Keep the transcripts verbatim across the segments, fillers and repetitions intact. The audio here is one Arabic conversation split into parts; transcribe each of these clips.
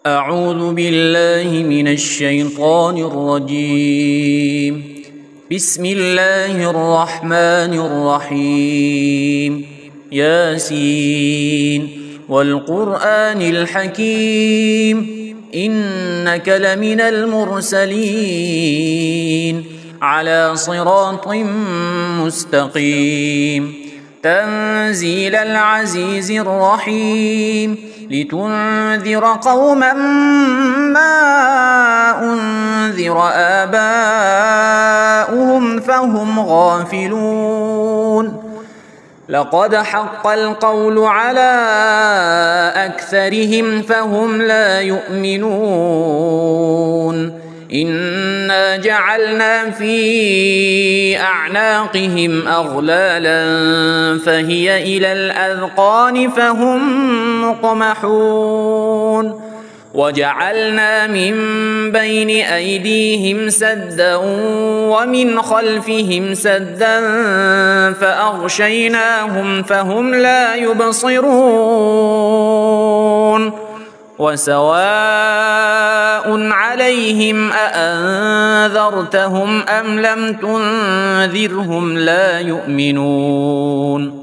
أعوذ بالله من الشيطان الرجيم. بسم الله الرحمن الرحيم. ياسين والقرآن الحكيم إنك لمن المرسلين على صراط مستقيم تنزيل العزيز الرحيم لتنذر قوما ما أنذر آباؤهم فهم غافلون لقد حق القول على أكثرهم فهم لا يؤمنون إنا جعلنا في أعناقهم أغلالا فهي إلى الأذقان فهم مقمحون وجعلنا من بين أيديهم سدا ومن خلفهم سدا فأغشيناهم فهم لا يبصرون وسواء عليهم أأنذرتهم أم لم تنذرهم لا يؤمنون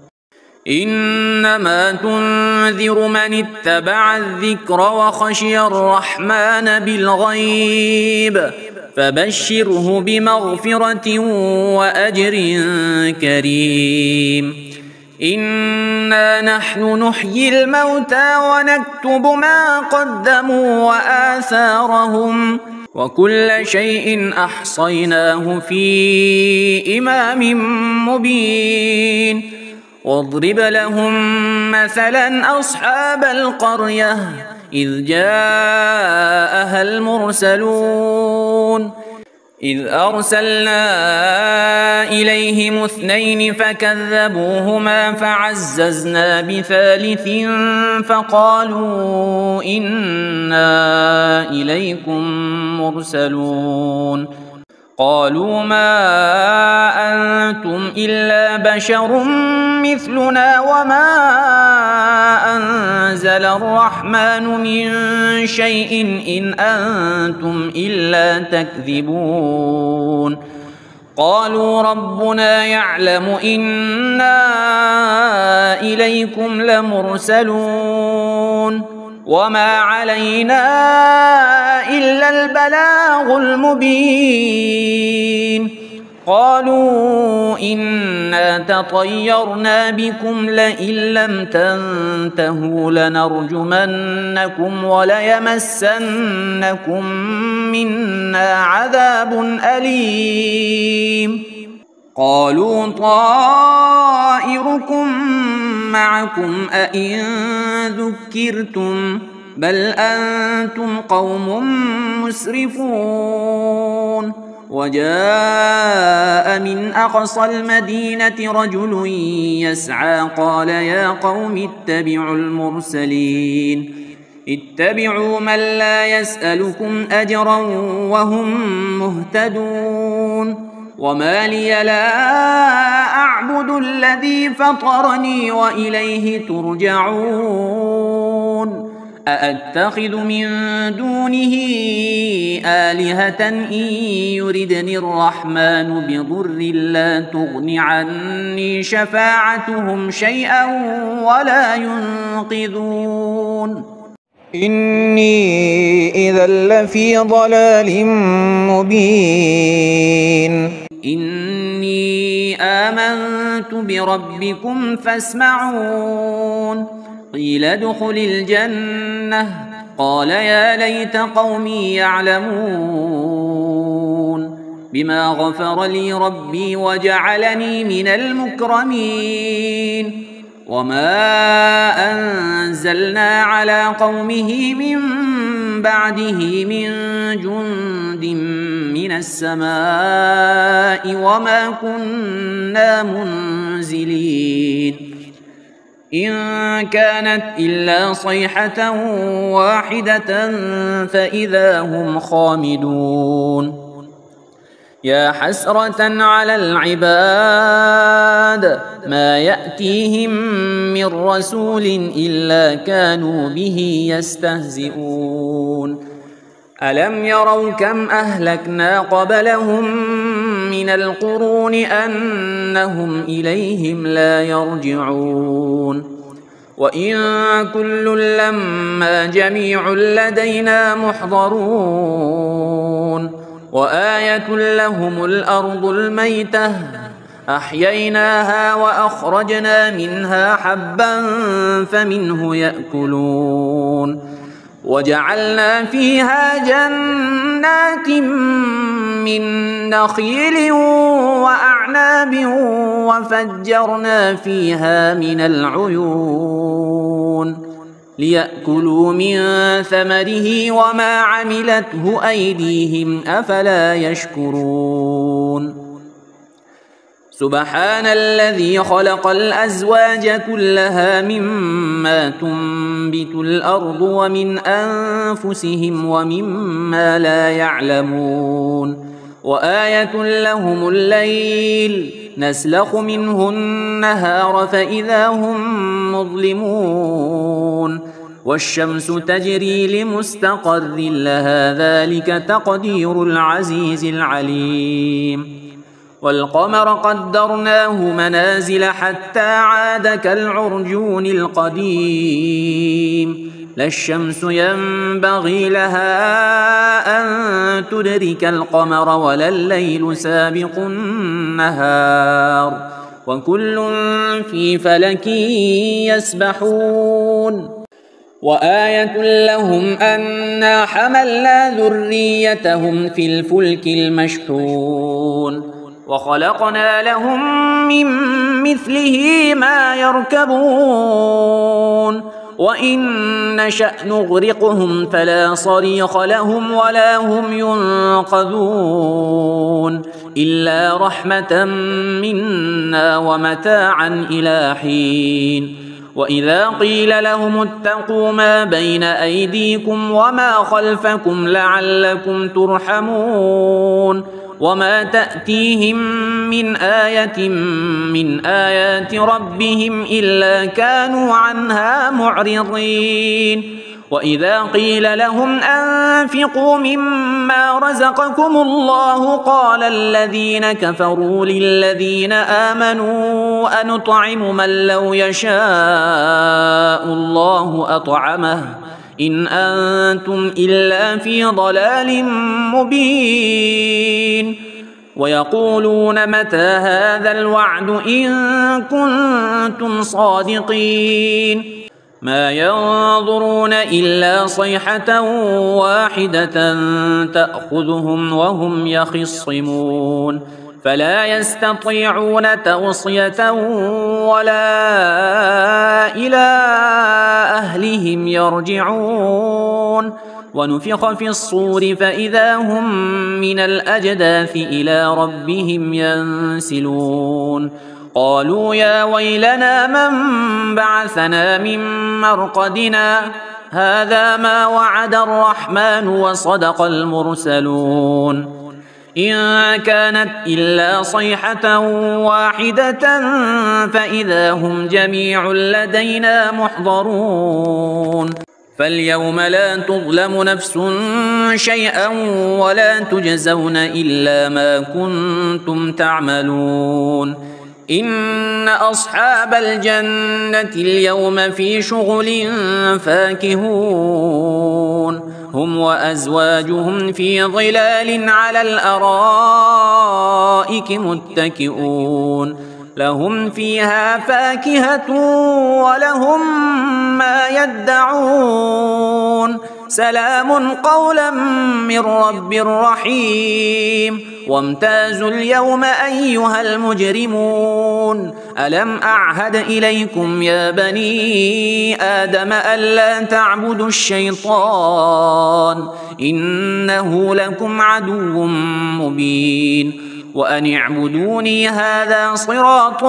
إنما تنذر من اتبع الذكر وخشي الرحمن بالغيب فبشره بمغفرة وأجر كريم إنا نحن نحيي الموتى ونكتب ما قدموا وآثارهم وكل شيء أحصيناه في إمام مبين واضرب لهم مثلا أصحاب القرية إذ جاءها المرسلون إذ أرسلنا إليهم اثنين فكذبوهما فعززنا بثالث فقالوا إنا إليكم مرسلون قالوا ما أنتم إلا بشر مثلنا وما أنزل الرحمن من شيء إن أنتم إلا تكذبون قالوا ربنا يعلم إنا إليكم لمرسلون وما علينا إلا البلاغ المبين قالوا إنا تطيرنا بكم لئن لم تنتهوا لنرجمنكم وليمسنكم منا عذاب أليم قالوا طائركم معكم أئن ذكرتم بل أنتم قوم مسرفون وجاء من أقصى المدينة رجل يسعى قال يا قوم اتبعوا المرسلين اتبعوا من لا يسألكم أجرا وهم مهتدون وما لي لا أعبد الذي فطرني وإليه ترجعون أأتخذ من دونه آلهة إن يردني الرحمن بضر لا تغن عني شفاعتهم شيئا ولا ينقذون إني إذا لفي ضلال مبين إني آمنت بربكم فاسمعون قيل ادخل الجنة قال يا ليت قومي يعلمون بما غفر لي ربي وجعلني من المكرمين وما أنزلنا على قومه من بعده من جند من السماء وما كنا منزلين إن كانت إلا صيحة واحدة فإذا هم خامدون يا حسرة على العباد ما يأتيهم من رسول إلا كانوا به يستهزئون ألم يروا كم أهلكنا قبلهم من القرون أنهم إليهم لا يرجعون وإن كل لما جميع لدينا محضرون وآية لهم الأرض الميتة أحييناها وأخرجنا منها حبا فمنه يأكلون وجعلنا فيها جنات من نخيل وأعناب وفجرنا فيها من العيون ليأكلوا من ثمره وما عملته أيديهم أفلا يشكرون سبحان الذي خلق الأزواج كلها مما تنبت الأرض ومن أنفسهم ومما لا يعلمون وآية لهم الليل نسلخ منه النهار فإذا هم مظلمون والشمس تجري لمستقر لها ذلك تقدير العزيز العليم والقمر قدرناه منازل حتى عاد كالعرجون القديم لا الشمس ينبغي لها أن تدرك القمر ولا الليل سابق النهار وكل في فلك يسبحون وآية لهم أنا حملنا ذريتهم في الفلك المشحون وخلقنا لهم من مثله ما يركبون وإن نشأ نغرقهم فلا صريخ لهم ولا هم ينقذون إلا رحمة منا ومتاعا إلى حين وإذا قيل لهم اتقوا ما بين أيديكم وما خلفكم لعلكم ترحمون وما تأتيهم من آية من آيات ربهم إلا كانوا عنها معرضين وإذا قيل لهم أنفقوا مما رزقكم الله قال الذين كفروا للذين آمنوا أنطعم من لو يشاء الله أطعمه إن أنتم إلا في ضلال مبين ويقولون متى هذا الوعد إن كنتم صادقين ما ينظرون إلا صيحة واحدة تأخذهم وهم يخصمون فلا يستطيعون توصية ولا إلى أهلهم يرجعون ونفخ في الصور فإذا هم من الأجداث إلى ربهم ينسلون قالوا يا ويلنا من بعثنا من مرقدنا هذا ما وعد الرحمن وصدق المرسلون إن كانت إلا صيحة واحدة فإذا هم جميع لدينا محضرون فاليوم لا تظلم نفس شيئا ولا تجزون إلا ما كنتم تعملون إن أصحاب الجنة اليوم في شغل فاكهون هم وأزواجهم في ظلال على الأرائك متكئون لهم فيها فاكهة ولهم ما يدعون سلام قولا من رب رحيم وامتازوا اليوم أيها المجرمون ألم أعهد إليكم يا بني آدم ألا تعبدوا الشيطان إنه لكم عدو مبين وأن اعبدوني هذا صراط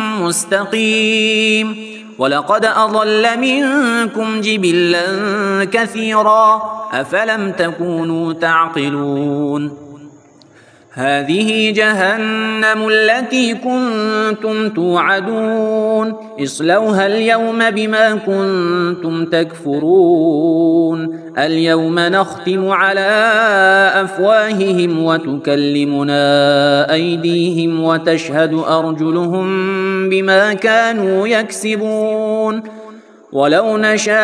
مستقيم ولقد أضل منكم جبلا كثيرا أفلم تكونوا تعقلون هذه جهنم التي كنتم توعدون اصلوها اليوم بما كنتم تكفرون اليوم نختم على أفواههم وتكلمنا أيديهم وتشهد أرجلهم بما كانوا يكسبون ولو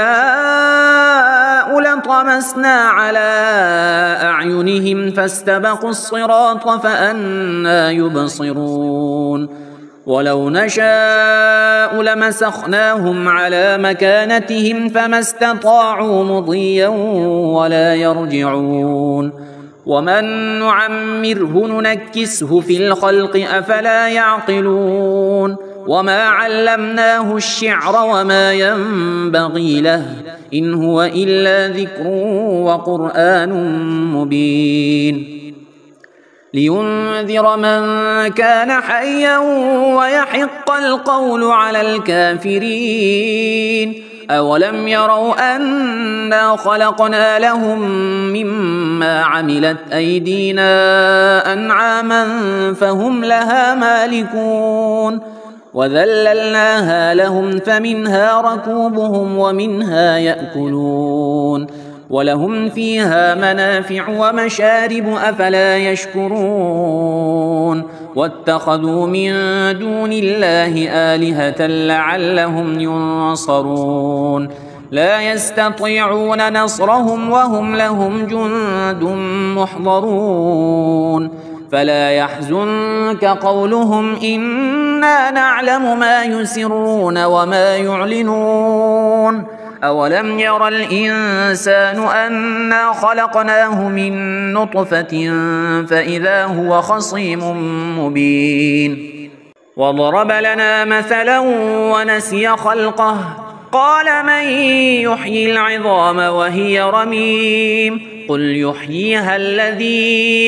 نشاء لطمسنا على أعينهم فاستبقوا الصراط فأنى يبصرون ولو نشاء لمسخناهم على مكانتهم فما استطاعوا مضيا ولا يرجعون ومن نعمره ننكسه في الخلق أفلا يعقلون وما علمناه الشعر وما ينبغي له إن هو إلا ذكر وقرآن مبين لينذر من كان حيا ويحق القول على الكافرين أولم يروا أنا خلقنا لهم مما عملت أيدينا أنعاما فهم لها مالكون وذللناها لهم فمنها ركوبهم ومنها يأكلون ولهم فيها منافع ومشارب أفلا يشكرون واتخذوا من دون الله آلهة لعلهم ينصرون لا يستطيعون نصرهم وهم لهم جند محضرون فلا يحزنك قولهم إنا نعلم ما يسرون وما يعلنون أولم ير الإنسان أنا خلقناه من نطفة فإذا هو خصيم مبين وضرب لنا مثلا ونسي خلقه قال من يحيي العظام وهي رميم قل يحييها الذي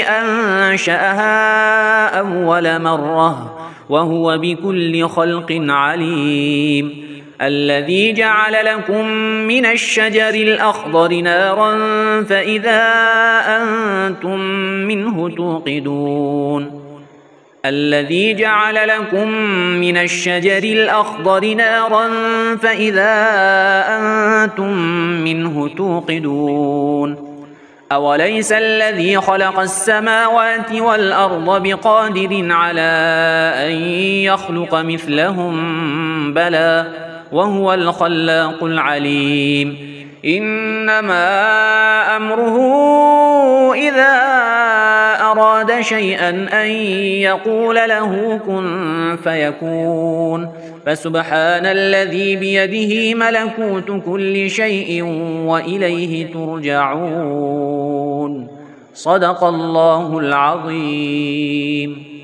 أنشأها أول مرة وهو بكل خلق عليم الذي جعل لكم من الشجر الأخضر نارا فإذا أنتم منه توقدون الذي جعل لكم من الشجر الأخضر نارا فإذا أنتم منه توقدون أوليس الذي خلق السماوات والأرض بقادر على أن يخلق مثلهم بلى وهو الخلاق العليم إنما أمره إذا أراد شيئا أن يقول له كن فيكون فسبحان الذي بيده ملكوت كل شيء وإليه ترجعون صدق الله العظيم.